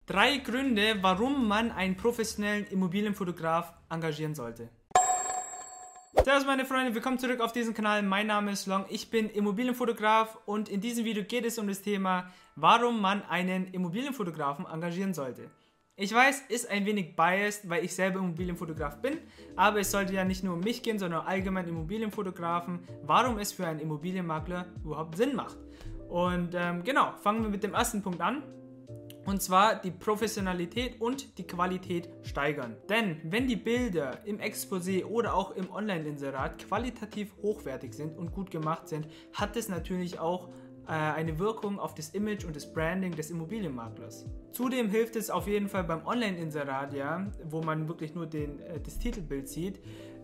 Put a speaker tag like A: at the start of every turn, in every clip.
A: 3 Gründe, warum man einen professionellen Immobilienfotograf engagieren sollte. Servus meine Freunde, willkommen zurück auf diesem Kanal. Mein Name ist Long, ich bin Immobilienfotograf und in diesem Video geht es um das Thema, warum man einen Immobilienfotografen engagieren sollte. Ich weiß, ist ein wenig biased, weil ich selber Immobilienfotograf bin, aber es sollte ja nicht nur um mich gehen, sondern allgemein Immobilienfotografen, warum es für einen Immobilienmakler überhaupt Sinn macht. Und genau, fangen wir mit dem ersten Punkt an. Und zwar die Professionalität und die Qualität steigern. Denn wenn die Bilder im Exposé oder auch im Online-Inserat qualitativ hochwertig sind und gut gemacht sind, hat es natürlich auch eine Wirkung auf das Image und das Branding des Immobilienmaklers. Zudem hilft es auf jeden Fall beim Online-Inserat, ja, wo man wirklich nur das Titelbild sieht,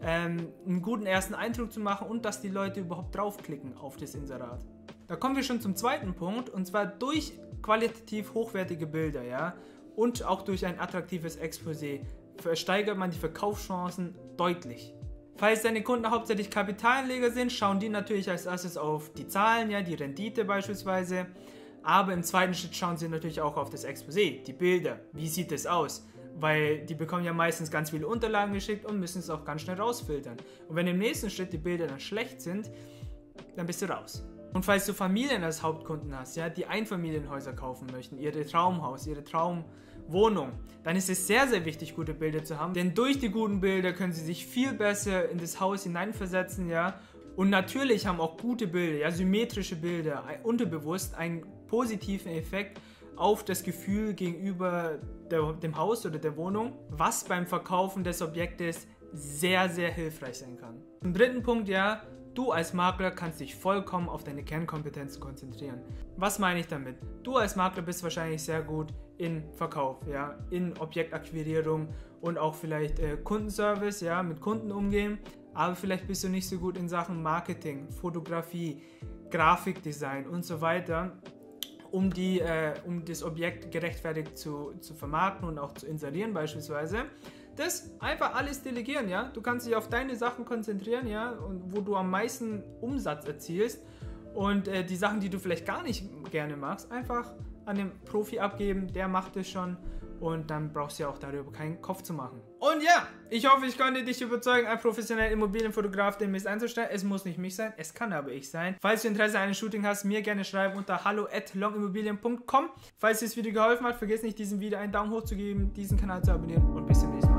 A: einen guten ersten Eindruck zu machen und dass die Leute überhaupt draufklicken auf das Inserat. Da kommen wir schon zum zweiten Punkt, und zwar durch qualitativ hochwertige Bilder, ja, und auch durch ein attraktives Exposé steigert man die Verkaufschancen deutlich. Falls deine Kunden hauptsächlich Kapitalanleger sind, schauen die natürlich als erstes auf die Zahlen, ja, die Rendite beispielsweise, aber im zweiten Schritt schauen sie natürlich auch auf das Exposé, die Bilder, wie sieht es aus, weil die bekommen ja meistens ganz viele Unterlagen geschickt und müssen es auch ganz schnell rausfiltern. Und wenn im nächsten Schritt die Bilder dann schlecht sind, dann bist du raus. Und falls du Familien als Hauptkunden hast, ja, die Einfamilienhäuser kaufen möchten, ihre Traumhaus, ihre Traumwohnung, dann ist es sehr, sehr wichtig, gute Bilder zu haben. Denn durch die guten Bilder können sie sich viel besser in das Haus hineinversetzen, ja. Und natürlich haben auch gute Bilder, ja, symmetrische Bilder, unterbewusst einen positiven Effekt auf das Gefühl gegenüber dem Haus oder der Wohnung, was beim Verkaufen des Objektes sehr, sehr hilfreich sein kann. Zum dritten Punkt, ja, du als Makler kannst dich vollkommen auf deine Kernkompetenzen konzentrieren. Was meine ich damit? Du als Makler bist wahrscheinlich sehr gut in Verkauf, ja, in Objektakquirierung und auch vielleicht Kundenservice, ja, mit Kunden umgehen, aber vielleicht bist du nicht so gut in Sachen Marketing, Fotografie, Grafikdesign und so weiter, um das Objekt gerechtfertigt zu vermarkten und auch zu inserieren beispielsweise. Das einfach alles delegieren, ja. Du kannst dich auf deine Sachen konzentrieren, ja, und wo du am meisten Umsatz erzielst, und die Sachen, die du vielleicht gar nicht gerne magst, einfach an den Profi abgeben, der macht es schon, und dann brauchst du ja auch darüber keinen Kopf zu machen. Und ja, ich hoffe, ich konnte dich überzeugen, einen professionellen Immobilienfotograf demnächst einzustellen. Es muss nicht mich sein, es kann aber ich sein. Falls du Interesse an einem Shooting hast, mir gerne schreiben unter hallo@longimmobilien.com. Falls dir das Video geholfen hat, vergiss nicht, diesem Video einen Daumen hoch zu geben, diesen Kanal zu abonnieren, und bis zum nächsten Mal.